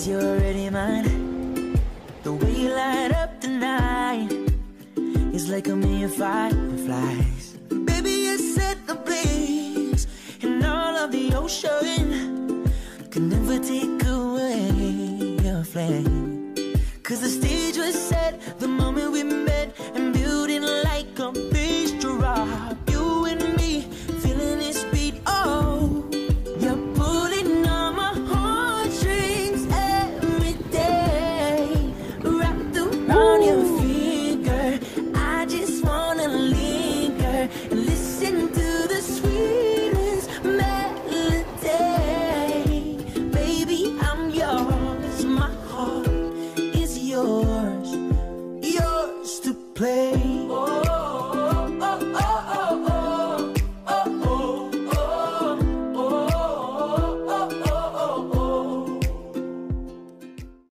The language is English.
'cause you're already mine. The way you light up the night is like a million fireflies. Baby, you set the blaze, and all of the ocean can never take away your flame. 'Cause the stage was set